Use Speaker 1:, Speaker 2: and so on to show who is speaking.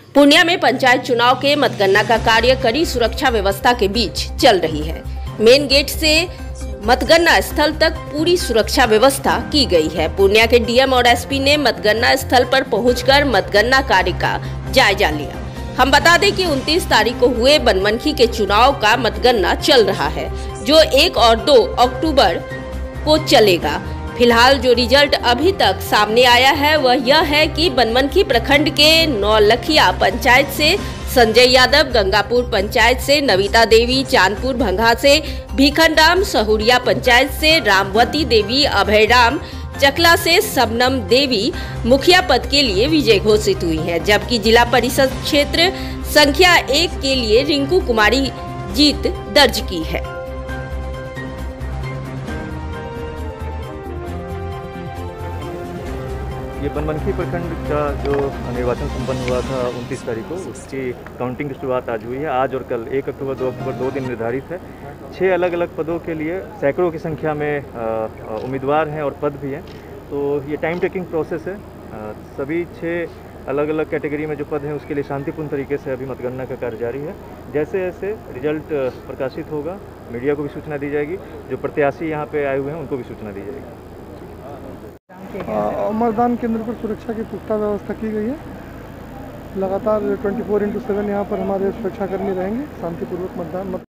Speaker 1: पूर्णिया में पंचायत चुनाव के मतगणना का कार्य कड़ी सुरक्षा व्यवस्था के बीच चल रही है। मेन गेट से मतगणना स्थल तक पूरी सुरक्षा व्यवस्था की गई है। पूर्णिया के डीएम और एसपी ने मतगणना स्थल पर पहुंचकर मतगणना कार्य का जायजा लिया। हम बता दें कि 29 तारीख को हुए बनमनखी के चुनाव का मतगणना चल रहा है, जो 1 और 2 अक्टूबर को चलेगा। फिलहाल जो रिजल्ट अभी तक सामने आया है वह यह है कि बनमनखी प्रखंड के नौलखिया पंचायत से संजय यादव, गंगापुर पंचायत से नविता देवी, चांदपुर भंगा से भीखनराम, सहुरिया पंचायत से रामवती देवी, अभयराम चकला से सबनम देवी मुखिया पद के लिए विजय घोषित हुई हैं, जबकि जिला परिषद क्षेत्र संख्या 1 के लिए रिंकू कुमारी जीत दर्ज की है।
Speaker 2: ये बनमनखी प्रखंड का जो निर्वाचन संपन्न हुआ था 29 तारीख को, उसकी काउंटिंग की शुरुआत आज हुई है। आज और कल 1 अक्टूबर 2 अक्टूबर 2 दिन निर्धारित है। 6 अलग अलग पदों के लिए सैकड़ों की संख्या में उम्मीदवार हैं और पद भी हैं। तो ये टाइम टेकिंग प्रोसेस है। सभी 6 अलग अलग कैटेगरी में जो पद हैं उसके लिए शांतिपूर्ण तरीके से अभी मतगणना का कार्य जारी है। जैसे जैसे रिजल्ट प्रकाशित होगा मीडिया को भी सूचना दी जाएगी, जो प्रत्याशी यहाँ पे आए हुए हैं उनको भी सूचना दी जाएगी।
Speaker 3: मतदान केंद्र पर सुरक्षा की पुख्ता व्यवस्था की गई है। लगातार 24x7 यहाँ पर हमारे सुरक्षाकर्मी रहेंगे। शांतिपूर्वक मतदान